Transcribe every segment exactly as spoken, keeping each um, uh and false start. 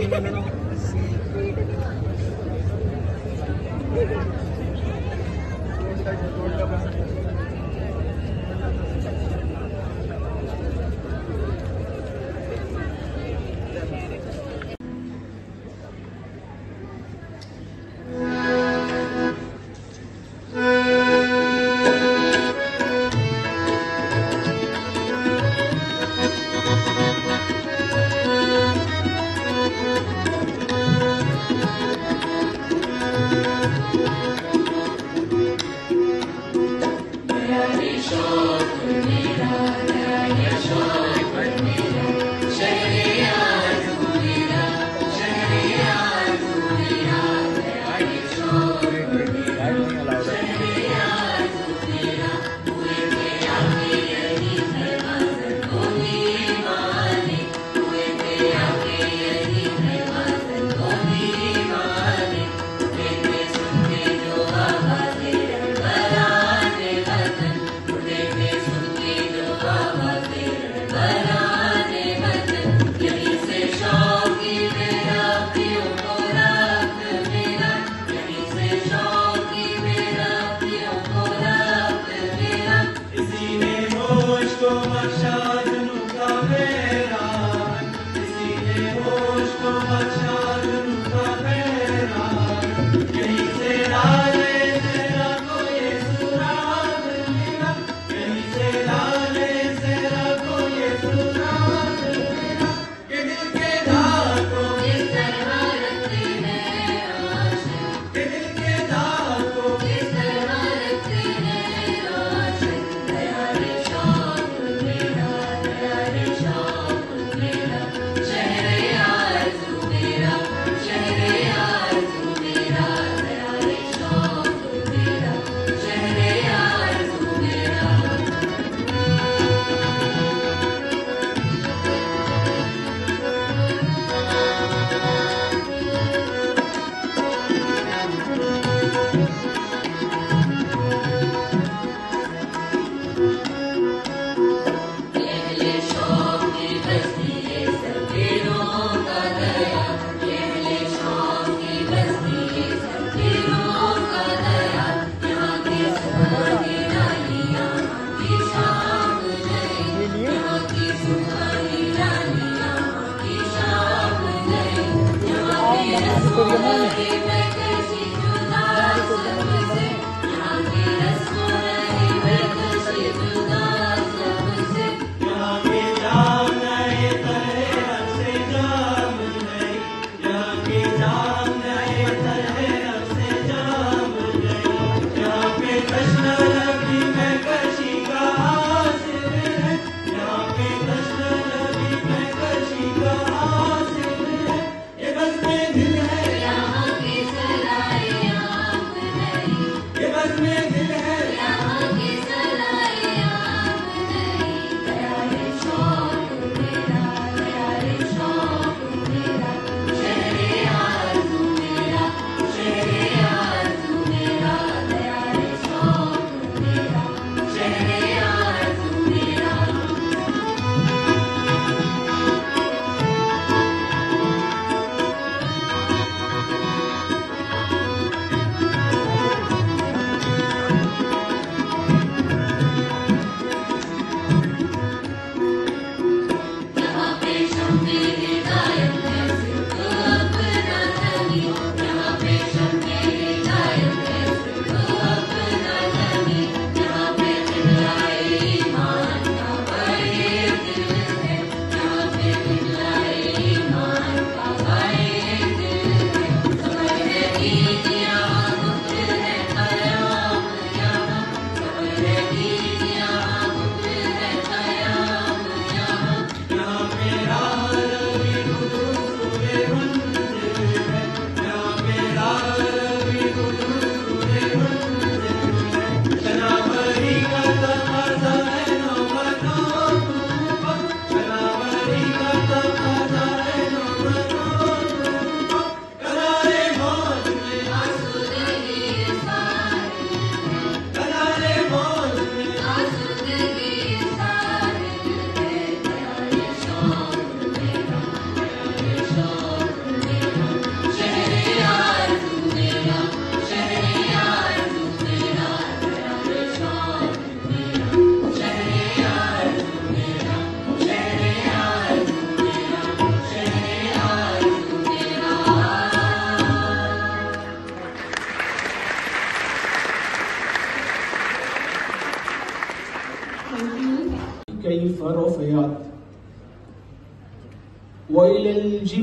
यहाँ की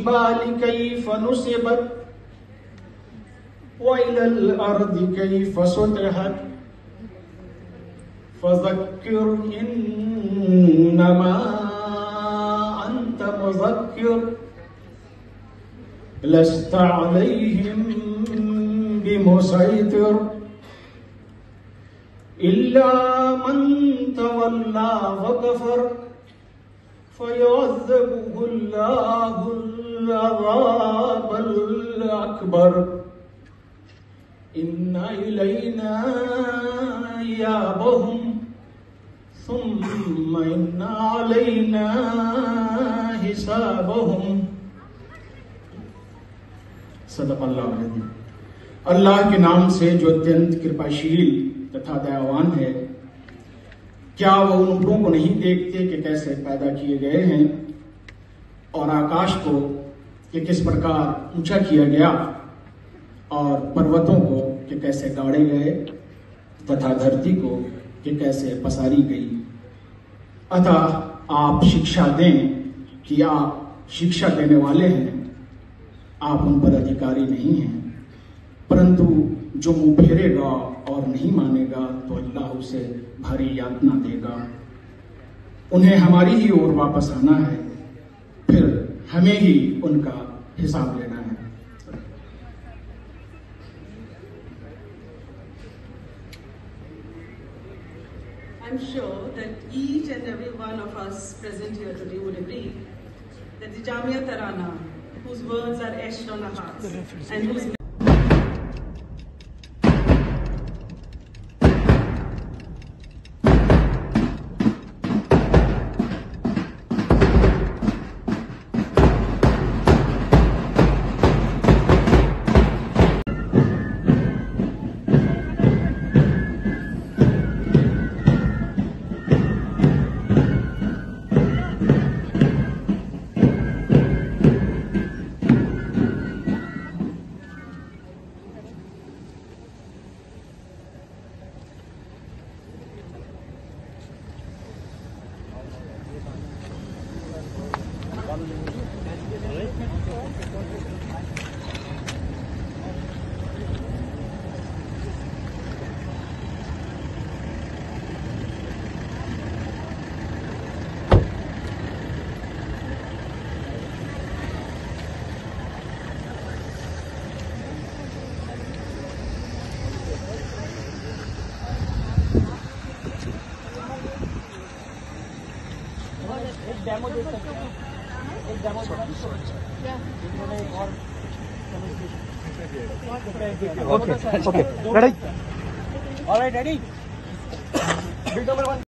जिबालि कैफ नुसिबत व इलल अर्दि कैफ सुतिहत फज़क्किर इन्नमा अंत मुज़क्किर लस्त अलैहिम बिमुसैतिर इल्ला मन तवल्ला व कफर फयुअज़्ज़िबुहुल्लाहुल अज़ाबल अकबर इन्ना इलैना इयाबहुम सुम्मा इन्ना अलैना हिसाबहुम। सदक़ल्लाहु अज़ीम। अल्लाह के नाम से जो अत्यंत कृपाशील तथा दयावान है। क्या वो उन ऊँटों को नहीं देखते कि कैसे पैदा किए गए हैं और आकाश को कि किस प्रकार ऊंचा किया गया और पर्वतों को कि कैसे गाड़े गए तथा धरती को कि कैसे पसारी गई। अतः आप शिक्षा दें कि आप शिक्षा देने वाले हैं, आप उन पर अधिकारी नहीं हैं, परंतु जो मुंह फेरेगा और नहीं मानेगा तो अल्लाह उसे भारी यातना देगा। उन्हें हमारी ही ओर वापस आना है, फिर हमें ही उनका हिसाब लेना है। I'm sure that each and every one of us present here today would agree that the Jamia Tarana, whose words are etched on our hearts and whose demo दे सकते हैं, एक demo okay okay ready alright ready build number one.